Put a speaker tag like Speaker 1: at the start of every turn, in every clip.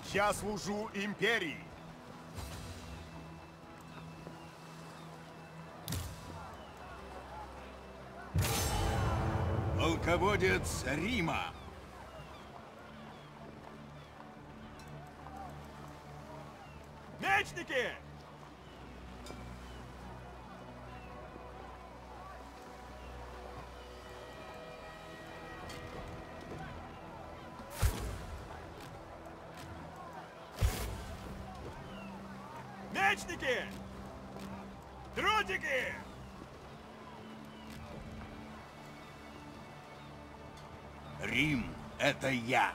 Speaker 1: Я служу империи.
Speaker 2: Полководец Рима.
Speaker 1: Мечники! Мечники! Дротики!
Speaker 2: Рим — это я.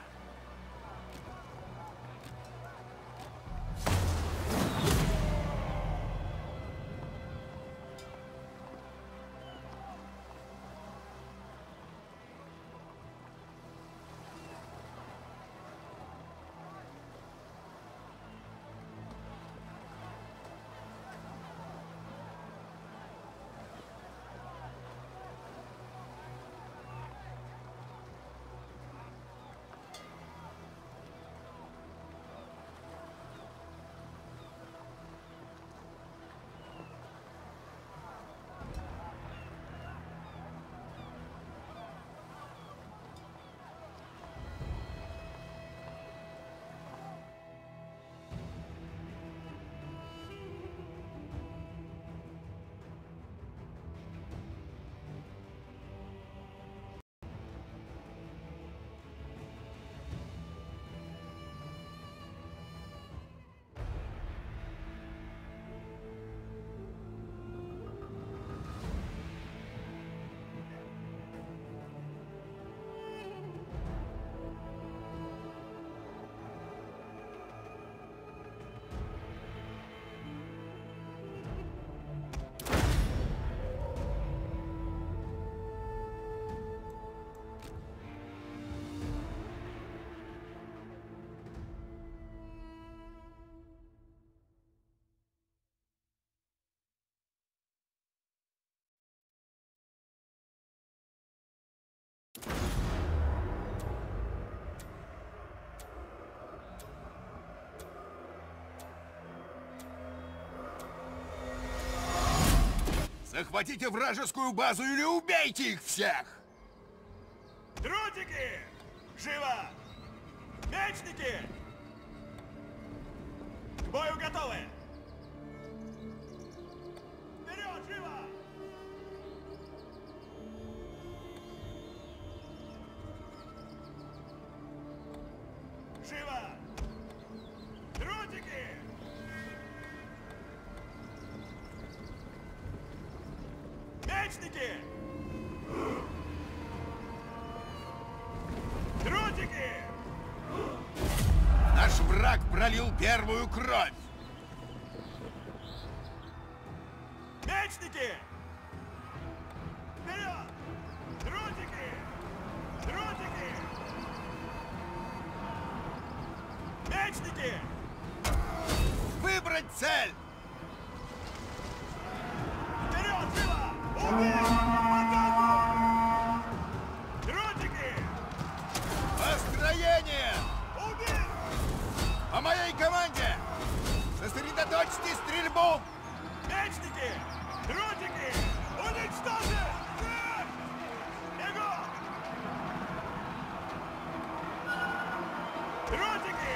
Speaker 2: Захватите вражескую базу или убейте их всех!
Speaker 1: Дротики! Живо! Мечники! К бою готовы! Вперед, живо! Живо! Дротики! Мечники! Дротики!
Speaker 2: Наш враг пролил первую кровь!
Speaker 1: Мечники! Вперед! Дротики! Дротики! Мечники!
Speaker 2: Выбрать цель!
Speaker 1: Вперед, живо! Убить! Атаку! Дротики!
Speaker 2: Построение!
Speaker 1: Убить!
Speaker 2: По моей команде! Сосредоточьте стрельбу!
Speaker 1: Мечники! Дротики! Уничтожить! Всех! Бегом! Дротики!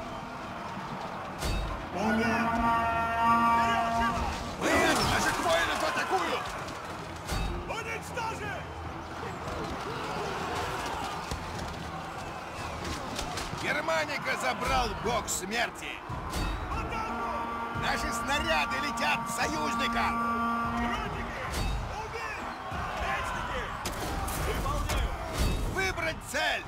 Speaker 1: Убить! Вперед, живо!
Speaker 2: Нет, наших воинов атакуют!
Speaker 1: Уничтожить!
Speaker 2: Германика забрал бог смерти!
Speaker 1: Атаку!
Speaker 2: Наши снаряды летят в союзников!
Speaker 1: Дротики! Убить! Мечники! Выполняю!
Speaker 2: Выбрать цель!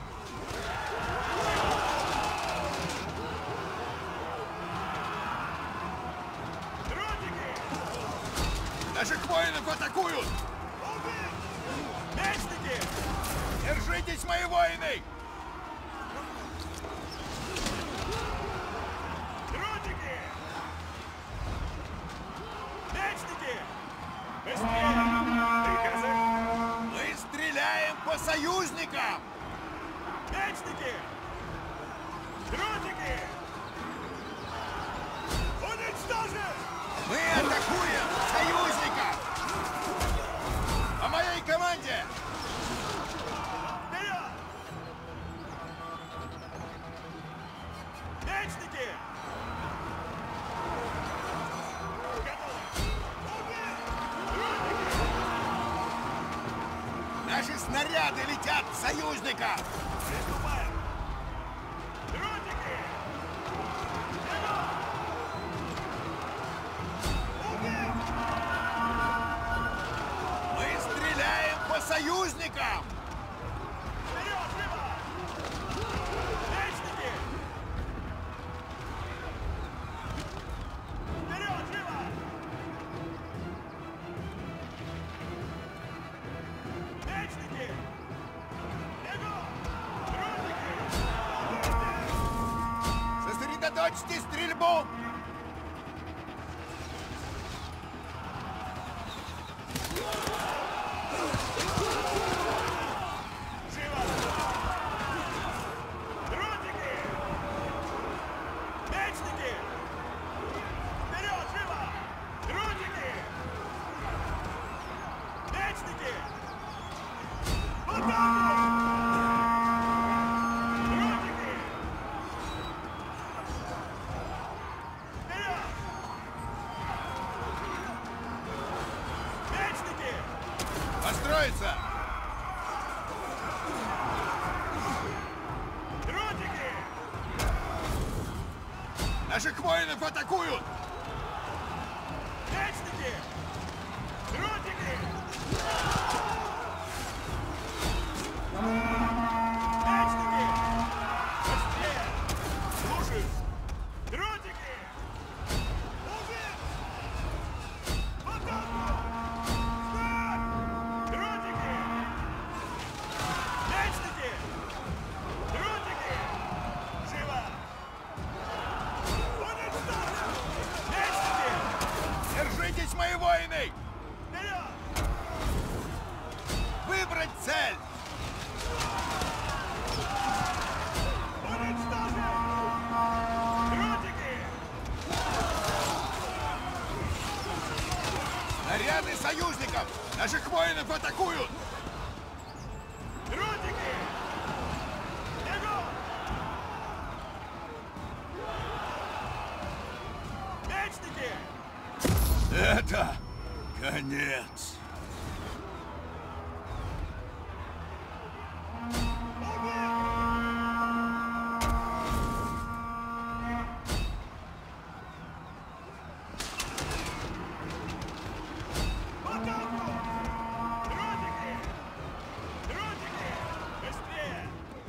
Speaker 1: Дротики!
Speaker 2: Наших воинов атакуют!
Speaker 1: Убить! Мечники!
Speaker 2: Держитесь, мои воины!
Speaker 1: Дротики! Мечники! Быстрее! Приказы!
Speaker 2: Мы стреляем по союзникам!
Speaker 1: Мечники! Дротики! Мечники! Готовы! Огонь!
Speaker 2: Наши снаряды летят в союзника!
Speaker 1: Приступаем! Дротики! Вперед! Огонь!
Speaker 2: Мы стреляем по союзникам!
Speaker 1: Вперед, живо! Мечники! Вперед, живо! Мечники! Бегом! Дротики!
Speaker 2: Сосредоточьте стрельбу!
Speaker 1: Живо! Дротики! Мечники! Вперед, живо! Дротики! Мечники! В атаку! Дротики! Вперед! Мечники!
Speaker 2: Построиться!
Speaker 1: Дротики!
Speaker 2: Наших воинов атакуют!
Speaker 1: Мечники! Дротики! Мечники! Быстрее! Слушаюсь! Дротики! Увид! В атаку! Встать! Дротики! Мечники! Дротики! Живо! Уничтожить! Мечники!
Speaker 2: Держитесь, мои воины!
Speaker 1: Вперед!
Speaker 2: Выбрать цель!
Speaker 1: Уничтожить! Дротики!
Speaker 2: Снаряды союзников! Наших воинов атакуют!
Speaker 1: Дротики! Бегом! Мечники!
Speaker 2: Это конец!
Speaker 1: В атаку! Дротики! Дротики! Быстрее!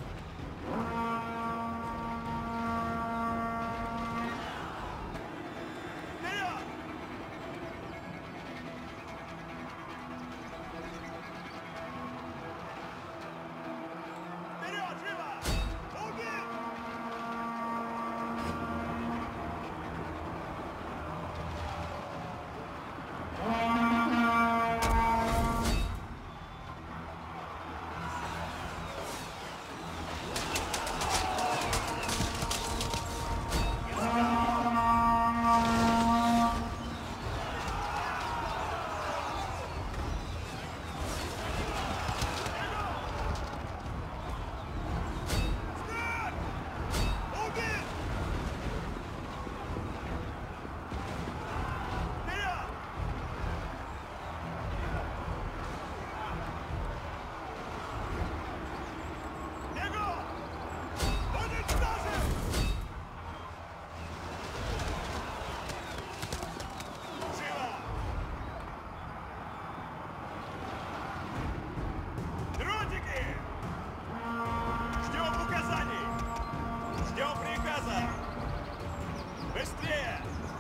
Speaker 1: Вперед! Вперед, живо! Убить! Встать! Убить! Вперед! Бегом! Уничтожить! Живо! Дротики! Ждем указаний! Ждем приказа! Быстрее!